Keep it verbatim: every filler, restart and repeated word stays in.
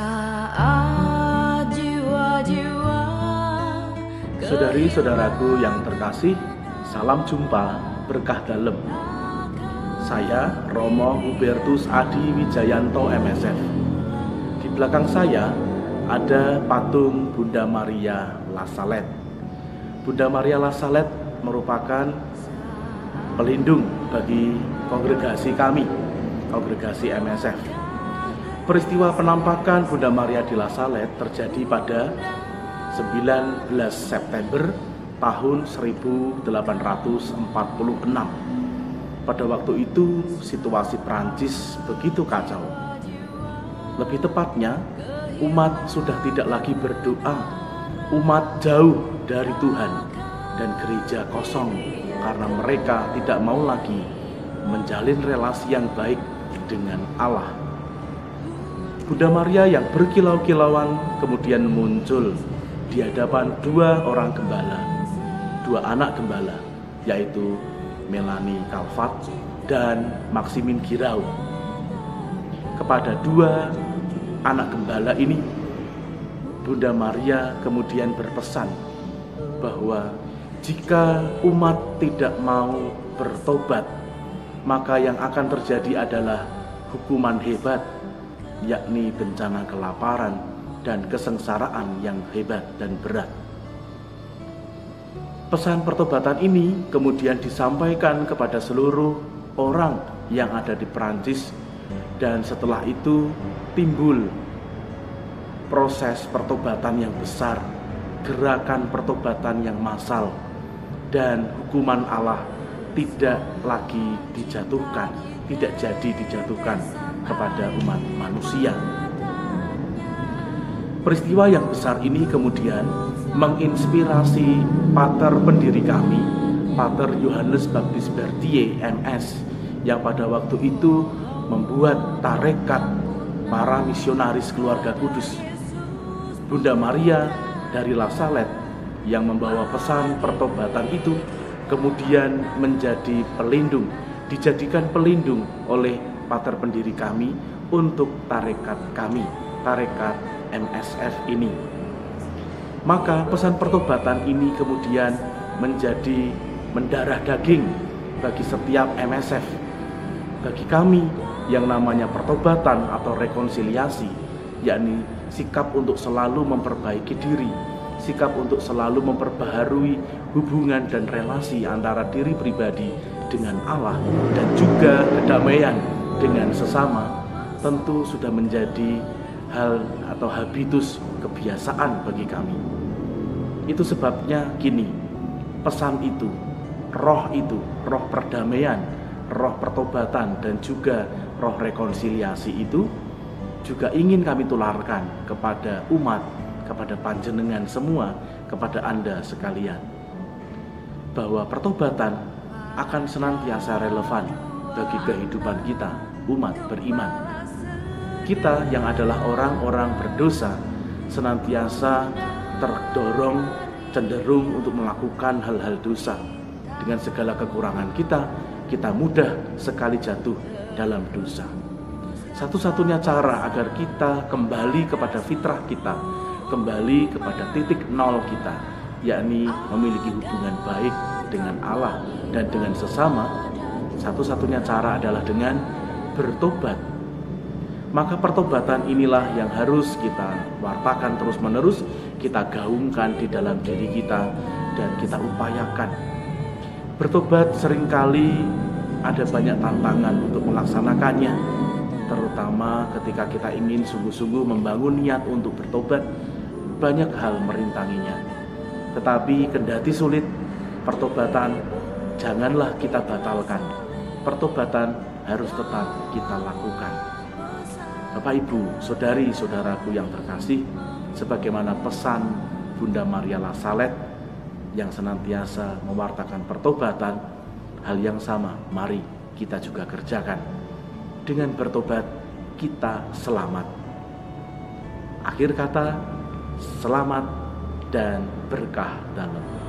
Saat jiwa-jiwa Saudari-saudaraku yang terkasih, salam jumpa berkah dalem. Saya Romo Hubertus Adi Wijayanto M S F. Di belakang saya ada patung Bunda Maria La Salette. Bunda Maria La Salette merupakan pelindung bagi kongregasi kami, kongregasi M S F. Peristiwa penampakan Bunda Maria di La Salette terjadi pada sembilan belas September tahun seribu delapan ratus empat puluh enam. Pada waktu itu situasi Prancis begitu kacau. Lebih tepatnya, umat sudah tidak lagi berdoa. Umat jauh dari Tuhan dan gereja kosong karena mereka tidak mau lagi menjalin relasi yang baik dengan Allah. Bunda Maria yang berkilau-kilauan kemudian muncul di hadapan dua orang gembala, dua anak gembala, yaitu Melanie Calvat dan Maximin Girau. Kepada dua anak gembala ini, Bunda Maria kemudian berpesan bahwa jika umat tidak mau bertobat, maka yang akan terjadi adalah hukuman hebat, yakni bencana kelaparan dan kesengsaraan yang hebat dan berat. Pesan pertobatan ini kemudian disampaikan kepada seluruh orang yang ada di Prancis, dan setelah itu timbul proses pertobatan yang besar, gerakan pertobatan yang massal, dan hukuman Allah tidak lagi dijatuhkan, tidak jadi dijatuhkan kepada umat manusia. Peristiwa yang besar ini kemudian menginspirasi pater pendiri kami, Pater Yohanes Baptis Berthier M S, yang pada waktu itu membuat tarekat para misionaris keluarga kudus. Bunda Maria dari La Salette yang membawa pesan pertobatan itu kemudian menjadi pelindung, dijadikan pelindung oleh pater pendiri kami untuk tarekat kami, tarekat M S F ini. Maka pesan pertobatan ini kemudian menjadi mendarah daging bagi setiap M S F. Bagi kami yang namanya pertobatan atau rekonsiliasi, yakni sikap untuk selalu memperbaiki diri, sikap untuk selalu memperbaharui hubungan dan relasi antara diri pribadi dengan Allah dan juga kedamaian dengan sesama, tentu sudah menjadi hal atau habitus kebiasaan bagi kami. Itu sebabnya gini, pesan itu, roh itu, roh perdamaian, roh pertobatan dan juga roh rekonsiliasi itu juga ingin kami tularkan kepada umat, kepada panjenengan semua, kepada Anda sekalian, bahwa pertobatan akan senantiasa relevan bagi kehidupan kita, umat beriman. Kita yang adalah orang-orang berdosa senantiasa terdorong, cenderung untuk melakukan hal-hal dosa. Dengan segala kekurangan kita, kita mudah sekali jatuh dalam dosa. Satu-satunya cara agar kita kembali kepada fitrah kita, kembali kepada titik nol kita, yakni memiliki hubungan baik dengan Allah dan dengan sesama, satu-satunya cara adalah dengan bertobat. Maka pertobatan inilah yang harus kita wartakan terus-menerus, kita gaungkan di dalam diri kita dan kita upayakan. Bertobat seringkali ada banyak tantangan untuk melaksanakannya, terutama ketika kita ingin sungguh-sungguh membangun niat untuk bertobat, banyak hal merintanginya. Tetapi kendati sulit, pertobatan janganlah kita batalkan. Pertobatan harus tetap kita lakukan. Bapak, Ibu, saudari-saudaraku yang terkasih, sebagaimana pesan Bunda Maria La Salette yang senantiasa mewartakan pertobatan, hal yang sama mari kita juga kerjakan. Dengan bertobat kita selamat. Akhir kata, selamat dan berkah dalam.